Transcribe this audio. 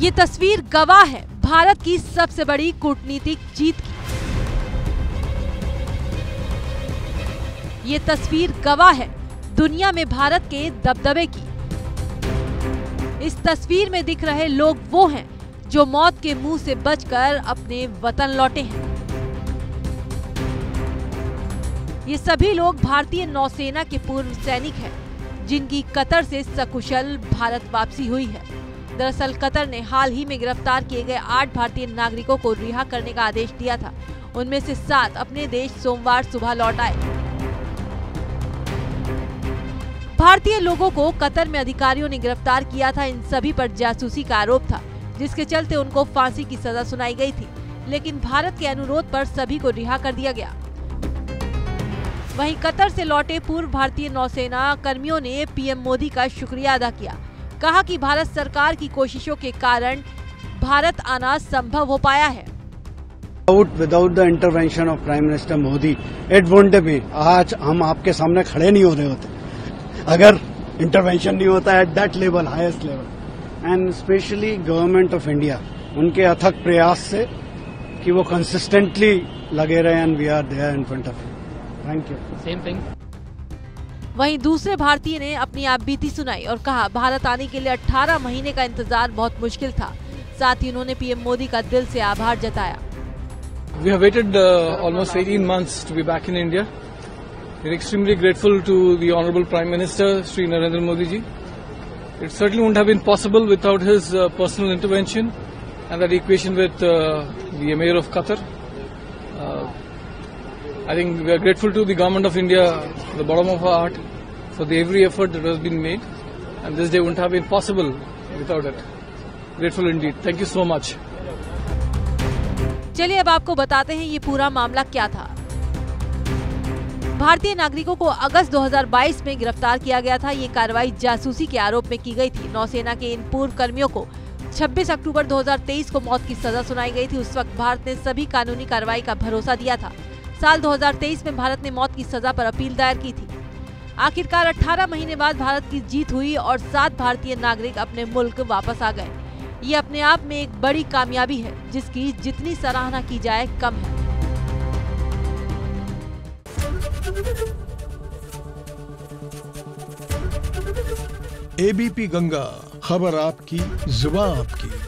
ये तस्वीर गवाह है भारत की सबसे बड़ी कूटनीतिक जीत की। ये तस्वीर गवाह है दुनिया में भारत के दबदबे की। इस तस्वीर में दिख रहे लोग वो हैं जो मौत के मुंह से बचकर अपने वतन लौटे हैं। ये सभी लोग भारतीय नौसेना के पूर्व सैनिक हैं जिनकी कतर से सकुशल भारत वापसी हुई है। दरअसल कतर ने हाल ही में गिरफ्तार किए गए 8 भारतीय नागरिकों को रिहा करने का आदेश दिया था। उनमें से 7 अपने देश सोमवार सुबह लौट आए। भारतीय लोगों को कतर में अधिकारियों ने गिरफ्तार किया था। इन सभी पर जासूसी का आरोप था, जिसके चलते उनको फांसी की सजा सुनाई गई थी, लेकिन भारत के अनुरोध पर सभी को रिहा कर दिया गया। वहीं कतर से लौटे पूर्व भारतीय नौसेना कर्मियों ने पीएम मोदी का शुक्रिया अदा किया। कहा कि भारत सरकार की कोशिशों के कारण भारत आना संभव हो पाया है। Without the intervention of Prime Minister Modi, it wouldn't be. आज हम आपके सामने खड़े नहीं हो रहे होते अगर इंटरवेंशन नहीं होता at that level, highest level, and specially government of India उनके अथक प्रयास से कि वो कंसिस्टेंटली लगे रहे and we are there in front of you. Thank you. Same thing. वहीं दूसरे भारतीय ने अपनी आपबीती सुनाई और कहा भारत आने के लिए 18 महीने का इंतजार बहुत मुश्किल था। साथ ही उन्होंने पीएम मोदी का दिल से आभार जताया। We have waited almost 18 months to be back in India. We are extremely grateful to the Honorable Prime Minister, Shri Narendra Modi ji. It certainly wouldn't have been possible without his personal intervention and that equation with the Emir of Qatar. I think we are grateful to the Government of India, the bottom of our heart, for the every effort that has been made, and this day wouldn't have been possible without it. Grateful indeed. Thank you so much. चलिए अब आपको बताते हैं ये पूरा मामला क्या था। भारतीय नागरिकों को अगस्त 2022 में गिरफ्तार किया गया था। ये कार्रवाई जासूसी के आरोप में की गई थी। नौसेना के इन पूर्व कर्मियों को 26 अक्टूबर 2023 को मौत की सजा सुनाई गई थी। उस वक्त भारत ने सभी कानूनी कार्रवाई का भरोसा दिया था। साल 2023 में भारत ने मौत की सजा पर अपील दायर की थी। आखिरकार 18 महीने बाद भारत की जीत हुई और 7 भारतीय नागरिक अपने मुल्क वापस आ गए। ये अपने आप में एक बड़ी कामयाबी है जिसकी जितनी सराहना की जाए कम है। एबीपी गंगा, खबर आपकी, जुबान आपकी।